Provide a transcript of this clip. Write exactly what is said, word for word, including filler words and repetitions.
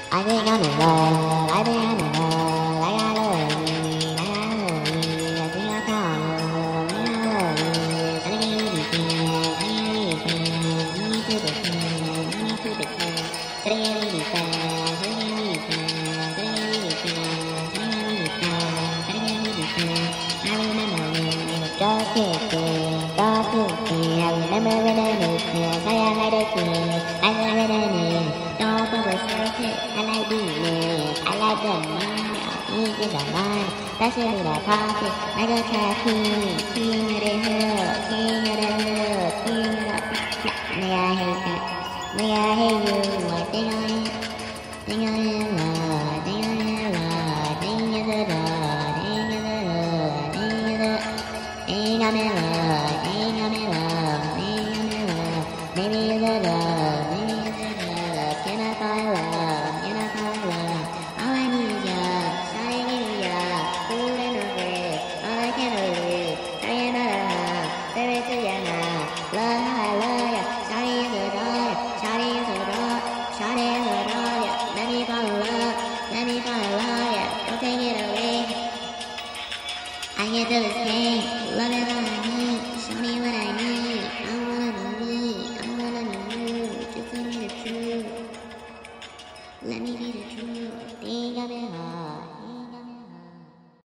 I think I'm in love, I think I'm in love, like I love you, like I love you, I think I found love, like I love you, I think you can, I think you can, you need to be can, you need to be can, I think you need to, I think you need to, I think you need to, I think you need to, I think you need to, I remember when you were just kissing, just kissing, I remember when I missed you, I had a kiss, I had a kiss. Don't overstate it, I like being it, I like the money, eat in the money, especially the profit, like a tattoo, king of the hill, king of the hill, king of the, may I hate that, may I hate you, I think I am, think I am love, think I am love, think is the love, think is the love, think is the, think I'm in love, think I'm in love, think I'm in love, maybe it's the love, maybe it's the love, can I find love, can I find love, all I need is ya, shawty give me ya, food and no bread, all I can do is, tell you another how, baby to ya now, love how I love ya, shawty is a dog, shawty is a dog, shawty is a dog, yeah, let me fall in love, let me fall in love, yeah, don't take it away, I get to this game.